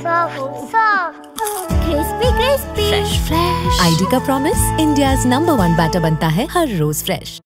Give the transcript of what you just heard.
Crispy crispy fresh fresh. ID का promise, India's number 1 batter बनता है हर रोज फ्रेश।